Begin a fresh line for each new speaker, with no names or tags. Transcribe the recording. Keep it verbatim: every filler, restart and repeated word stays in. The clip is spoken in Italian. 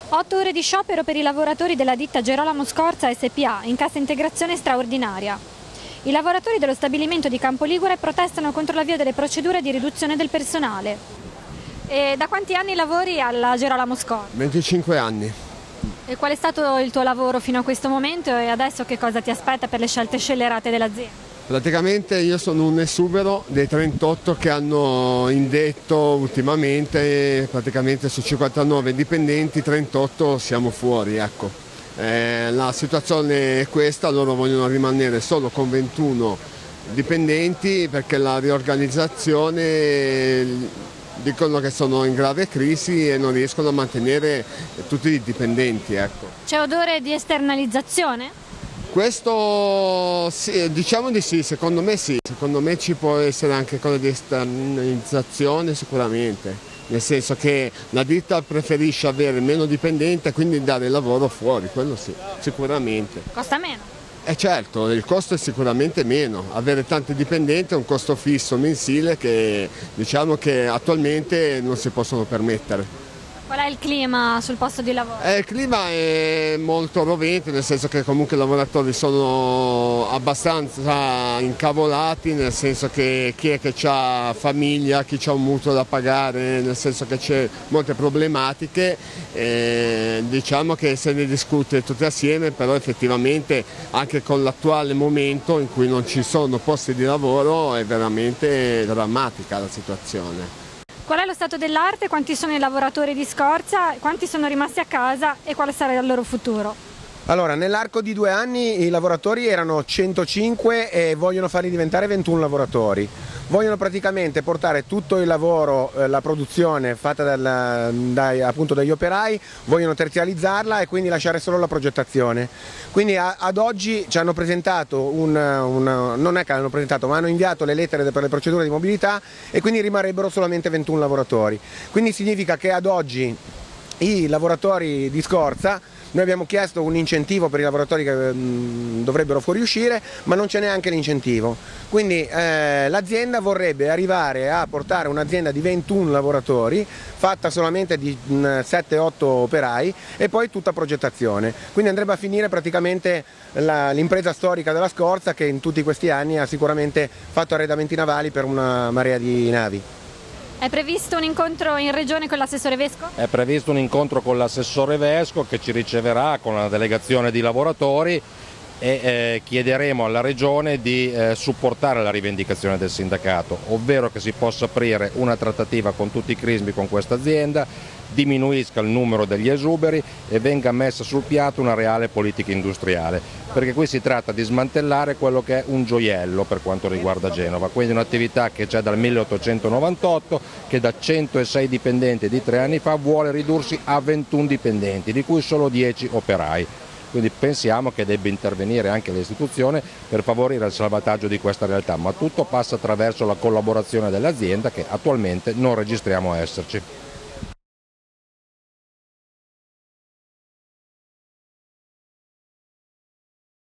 Otto ore di sciopero per i lavoratori della ditta Gerolamo Scorza S P A in cassa integrazione straordinaria. I lavoratori dello stabilimento di Campoligure protestano contro l'avvio delle procedure di riduzione del personale. E da quanti anni lavori alla Gerolamo Scorza?
venticinque anni.
E qual è stato il tuo lavoro fino a questo momento e adesso che cosa ti aspetta per le scelte scellerate dell'azienda?
Praticamente io sono un esubero dei trentotto che hanno indetto ultimamente, praticamente su cinquantanove dipendenti, trentotto siamo fuori, ecco. Eh, la situazione è questa, loro vogliono rimanere solo con ventuno dipendenti perché la riorganizzazione dicono che sono in grave crisi e non riescono a mantenere tutti i dipendenti, ecco.
C'è odore di esternalizzazione?
Questo sì, diciamo di sì, secondo me sì, secondo me ci può essere anche cosa di esternalizzazione sicuramente, nel senso che la ditta preferisce avere meno dipendenti e quindi dare lavoro fuori, quello sì, sicuramente.
Costa meno?
Eh certo, il costo è sicuramente meno, avere tanti dipendenti è un costo fisso mensile che diciamo che attualmente non si possono permettere.
Qual è il clima sul posto di lavoro?
Eh, il clima è molto rovente, nel senso che comunque i lavoratori sono abbastanza incavolati, nel senso che chi è che ha famiglia, chi ha un mutuo da pagare, nel senso che c'è molte problematiche, eh, diciamo che se ne discute tutti assieme, però effettivamente anche con l'attuale momento in cui non ci sono posti di lavoro è veramente drammatica la situazione.
Qual è lo stato dell'arte, quanti sono i lavoratori di Scorza, quanti sono rimasti a casa e quale sarà il loro futuro?
Allora, nell'arco di due anni i lavoratori erano centocinque e vogliono farli diventare ventuno lavoratori. Vogliono praticamente portare tutto il lavoro, eh, la produzione fatta dal, dai, appunto dagli operai, vogliono terzializzarla e quindi lasciare solo la progettazione. Quindi a, ad oggi ci hanno presentato, un, un, non è che hanno presentato, ma hanno inviato le lettere per le procedure di mobilità e quindi rimarrebbero solamente ventuno lavoratori. Quindi significa che ad oggi i lavoratori di Scorza, noi abbiamo chiesto un incentivo per i lavoratori che mh, dovrebbero fuoriuscire, ma non c'è neanche l'incentivo. Quindi eh, l'azienda vorrebbe arrivare a portare un'azienda di ventuno lavoratori, fatta solamente di sette otto operai e poi tutta progettazione. Quindi andrebbe a finire praticamente l'impresa storica della Scorza che in tutti questi anni ha sicuramente fatto arredamenti navali per una marea di navi.
È previsto un incontro in regione con l'assessore Vesco?
È previsto un incontro con l'assessore Vesco che ci riceverà con una delegazione di lavoratori e eh, chiederemo alla regione di eh, supportare la rivendicazione del sindacato, ovvero che si possa aprire una trattativa con tutti i crismi con questa azienda, diminuisca il numero degli esuberi e venga messa sul piatto una reale politica industriale, perché qui si tratta di smantellare quello che è un gioiello per quanto riguarda Genova, quindi un'attività che c'è dal milleottocentonovantotto, che da centosei dipendenti di tre anni fa vuole ridursi a ventuno dipendenti, di cui solo dieci operai. Quindi pensiamo che debba intervenire anche l'istituzione per favorire il salvataggio di questa realtà, ma tutto passa attraverso la collaborazione dell'azienda che attualmente non registriamo esserci.